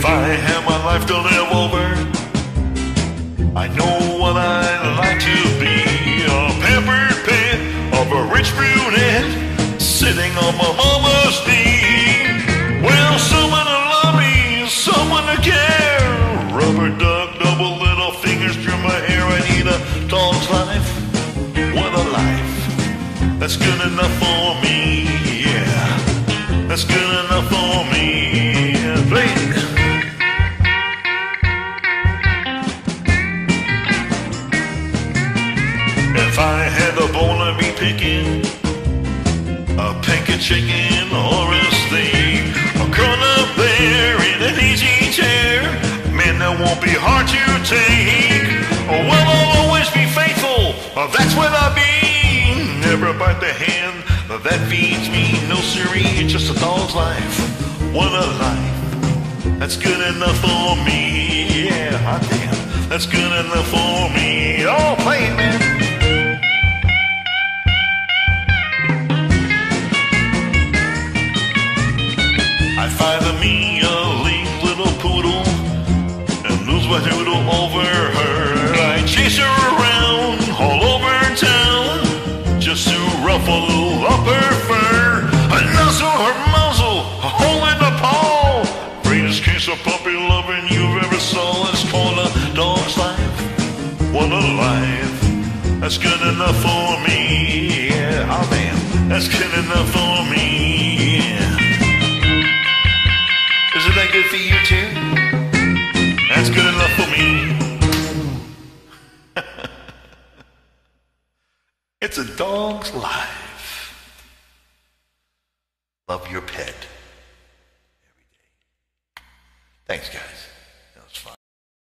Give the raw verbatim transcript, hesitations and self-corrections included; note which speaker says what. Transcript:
Speaker 1: If I had my life to live over, I know what I'd like to be. A pampered pet of a rich brunette sitting on my mama's knee. Well, someone to love me, someone to care. Rubber duck, double little fingers through my hair. I need a dog's life. What a life. That's good enough for me, yeah. That's good enough for me. Play it. If I had the bone to be picking, a pancake chicken or a steak, a curl up there in an easy chair, man, that won't be hard to take. Oh, well, I'll always be faithful, oh, that's what I mean. Never bite the hand that feeds me, no siree, it's just a dog's life. What a life, that's good enough for me, yeah, hot damn, that's good enough for me. Oh, play it, man. I find me a link little poodle and lose my noodle over her. I chase her around all over town just to ruffle up her fur. I nuzzle her muzzle, a hole in the paw. Greatest case of puppy loving you've ever saw. It's called a dog's life. What a life. That's good enough for me. Yeah, oh man, that's good enough for me. Yeah. Isn't that good for you too? That's good enough for me. It's a dog's life. Love your pet every day. Thanks, guys.